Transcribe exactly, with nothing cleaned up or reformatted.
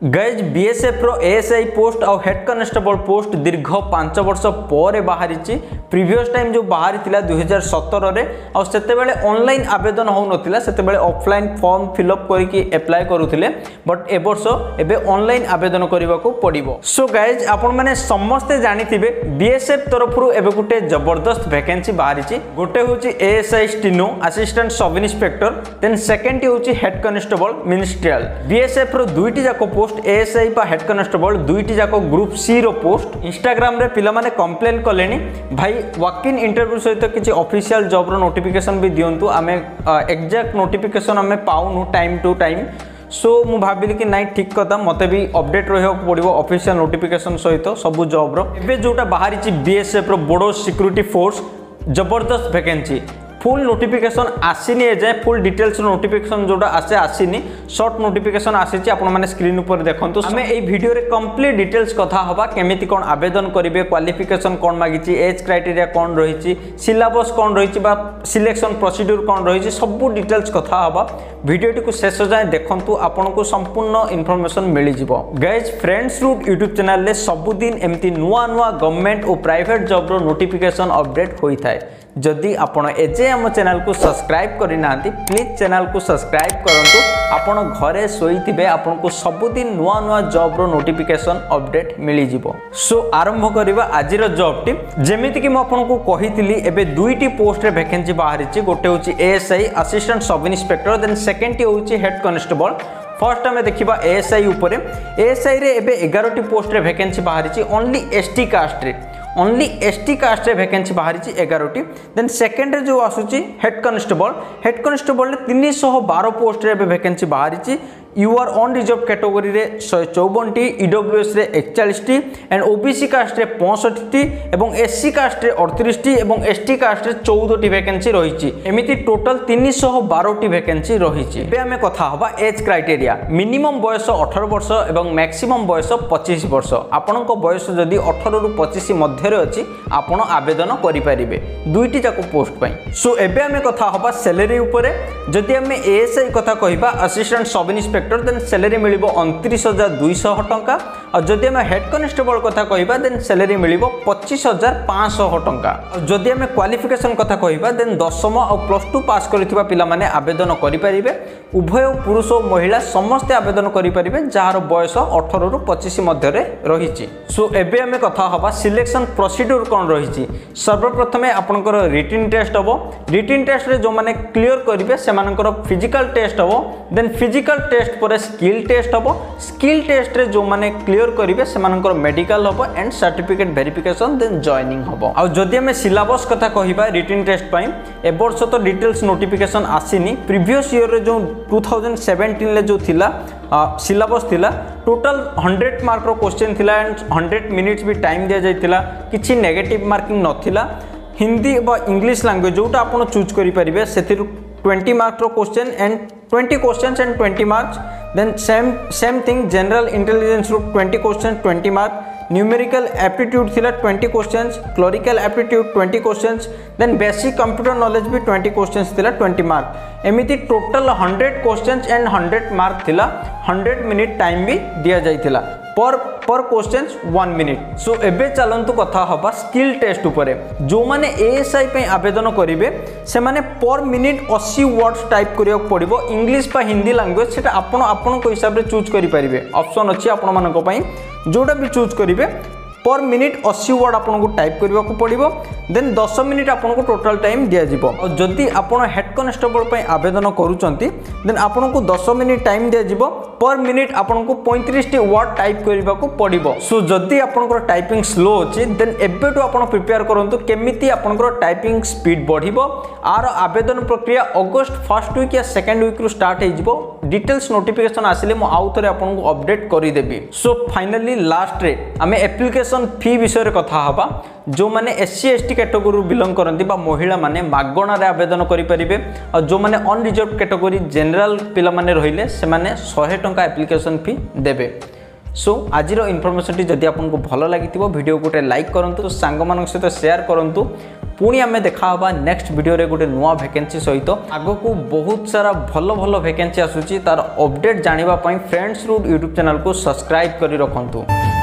Guys BSF रो ASI post और head constable post दीर्घ पांच वर्ष पर बाहरी प्रीवियस टाइम जो बाहरी थिला दो हज़ार सत्रह रे और सेते बेले ऑनलाइन आवेदन हो नथिला सेते बेले ऑफलाइन फॉर्म फिलअप करके अप्लाई करूथिले बट ए वर्ष एबे ऑनलाइन आवेदन करबा को पड़िबो। सो गाइज आपण माने समस्त जानिथिबे बीएसएफ तरफरु एबे गुटे जबरदस्त वैकेंसी बाहरी गोटे होची ASI steno assistant sub inspector then second होची हेड कॉन्स्टेबल मिनिस्ट्रियल। बीएसएफ रो दुईटी जाको पोस्ट एएसआई पा हेड कॉन्स्टेबल दुईटी जाको ग्रुप सी रो पोस्ट इंस्टाग्राम रे पिला माने कंप्लेन कलेनी भाई वॉक इन इंटरव्यू सहित किसी ऑफिशियल जॉब रो नोटिफिकेशन भी दियंतु आमे एग्जैक्ट नोटिफिकेशन आमे पाउनु टाइम टू टाइम। सो मु भाबिली कि नाइ ठीक कथा मते भी अपडेट रहियो पड़िबो ऑफिशियल नोटिफिकेशन सहित सब जॉब रो। एबे जोटा बाहरी बीएसएफ रो बोडो सिक्योरिटी फोर्स जबरदस्त वैकेंसी फुल नोटिफिकेशन आसीनी एजाए फुल डिटेल्स नोटिफिकेशन जोटा आसे आसीनी शॉर्ट नोटिफिकेशन आसी आपण माने स्क्रीन ऊपर देखंतु। हमें एई वीडियो रे कंप्लीट डिटेल्स कथा हबा केमिति कोन आवेदन करिवे क्वालिफिकेशन कोन मागिची एज क्राइटेरिया कोन रहिची सिलेबस कोन रहिची बा सिलेक्शन प्रोसीड्यूर कोन रहिची सब डिटेल्स कथा हबा वीडियो को शेष जाए देखंतु आपन को संपूर्ण इन्फॉर्मेशन मिली जिवो। Guys friends root YouTube channel ले सब दिन एमती नुआ नुआ गवर्नमेंट और प्राइवेट जॉब रो नोटिफिकेशन अपडेट होई थाए। जदि आपण एजे हम चैनल को सब्सक्राइब करि नांती प्लीज चैनल को सब्सक्राइब करंतु आपण घरे सोईथिबे आपण को सब दिन नुआ नुआ जॉब रो नोटिफिकेशन अपडेट मिली जिवो। सो आरंभ करिबा आजिर जॉब टी जेमिति कि म आपण को कहितली एबे दुईटी पोस्ट रे वैकेंसी बाहरिछि गोटे होछि ASI assistant sub inspector then second होछि हेड कांस्टेबल। फर्स्ट आम देखा एएसआई उपरे एएसआई रे एबे ग्यारह टी पोस्ट रे वैकेंसी बाहरिछि ओनली एसटी कास्ट रे ओनली एसटी कास्ट रे वैकेंसी बाहरी ग्यारह टी। देन सेकेंड जो आसूची हेड कांस्टेबल हेड कांस्टेबल रे तीन सौ बारह पोस्ट रे वैकेंसी बाहरी U R unreserved category रे एक सौ चौवन टी ईडब्ल्यूएस रे इकतालीस टी एंड ओबीसी कास्ट रे पैंसठ टी एवं एससी कास्ट रे अड़तीस टी एवं एसटी कास्ट रे चौदह टी वैकेंसी रही एमिति टोटल तीन सौ बारह टी वैकेंसी रही। एबे आमे कथा हबा एज क्राइटेरिया मिनिमम बयस अठारह वर्ष एवं मैक्सिमम बयस पच्चीस वर्ष आपनक बयस जदि अठारह रु पच्चीस मध्य रे अछि आपण आवेदन करि परिबे दुईटी जाको पोस्ट पई। सो एबे आमे कथा हबा सैलरी उपरे जदि आमे एएसआई कथा कहिबा assistant sub inspector then salary मिलिबो उनतीस हजार दुई सौ टंका और जदि आमे हेड कांस्टेबल कथा कहिबा देन सैलरी मिलिबो पच्चीस हजार पाँच सौ टंका। जदि आमे क्वालिफिकेशन कथा कहिबा देन दशम और प्लस टू पास करिथिबा पिला माने आवेदन करि परिबे उभय पुरुष और महिला समस्त आवेदन करि परिबे जार बयस अठारह रु पच्चीस मध्य रे रहिछि। सो एबे आमे कथा हबा सिलेक्शन प्रोसीड्यूर कोन रहिछि। सर्वप्रथमे आपनकर रिटन टेस्ट हबो रिटन टेस्ट रे जो माने क्लियर करिवे सेमानकर फिजिकल टेस्ट हबो देन फिजिकल टेस्ट पर स्किल टेस्ट हबो स्किल टेस्ट रे जो माने क्लियर करिवे सेमानकर मेडिकल हबो and certificate verification then joining हबो। आ जदि हमें सिलेबस कथा कहिबा रिटन टेस्ट पई ए वर्ष तो डिटेल्स नोटिफिकेशन आसीनी प्रीवियस ईयर रे जो दो हज़ार सत्रह ले जो थिला सिलेबस थिला टोटल हंड्रेड मार्क रो क्वेश्चन थिला एंड हंड्रेड मिनिट्स भी टाइम दिया जाइतिला किछि नेगेटिव मार्किंग नथिला हिंदी बा इंग्लिश लैंग्वेज जोटा आपण चूज करि परिबे सेथिरु ट्वेंटी मार्क रो question and twenty questions and twenty marks then same same thing general intelligence रो twenty question twenty mark numerical aptitude थिला twenty questions clerical aptitude twenty questions then basic computer knowledge भी twenty questions थिला twenty mark एमिति total hundred questions and hundred mark थिला hundred minute time भी दिया जाइथिला पर पर क्वेश्चन वन मिनिट। सो एबे चलंतु कथा हबा स्किल टेस्ट उपरे जो माने एएसआई पे आवेदन करिवे से माने पर मिनिट अस्सी वर्ड्स टाइप करियो पड़िबो इंग्लिश पा हिंदी लैंग्वेज सेटा आपण आपण को हिसाब रे चूज करि परिबे ऑप्शन अछि आपण मानको पई जोटा भी चूज करिवे पर मिनिट अस्सी वर्ड आपन को टाइप करबा को पड़िबो देन दस मिनिट आपन को टोटल टाइम दिया जिवो। और जदि आपन हेड कांस्टेबल पे आवेदन करूचंती देन आपन को दस मिनिट टाइम दिया जिवो पर मिनिट आपन को पैंतीस टी वर्ड टाइप करबा को पड़िबो। सो जदि आपन को टाइपिंग स्लो अछि देन एबेटो आपन प्रिपेयर करंतु केमिति आपन को टाइपिंग स्पीड बढ़िबो। आर आवेदन प्रक्रिया अगस्त फर्स्ट वीक या सेकंड वीक रु स्टार्ट हे जिवो डिटेल्स नोटिफिकेशन आसिले मो आउ थरे आपन को अपडेट करि देबी। सो फाइनली लास्ट रे हमें एप्लिकेशन फी विषय कथा हबा जो माने एससी एसटी कैटेगरी बिलोंग करती बा महिला माने मागणा रे आवेदन करि परिबे और जो माने अनरिजर्व कैटेगरी जनरल पिला माने रहिले से माने सौ टंका एप्लिकेशन फी देबे। सो आजिरो इन्फॉर्मेशन टी जदि आपन को भलो लागितिबो वीडियो गोटे लाइक करंतु सांग मानक सहित शेयर करंतु पुणी आम देखा नेक्स्ट वीडियो रे गोटे नुआ वैकेंसी सहित आग को बहुत सारा भल भल वैकेंसी आसूची तार अपडेट जानिबा पई फ्रेंड्स रूट यूट्यूब चैनल को सब्सक्राइब करी रखंतु।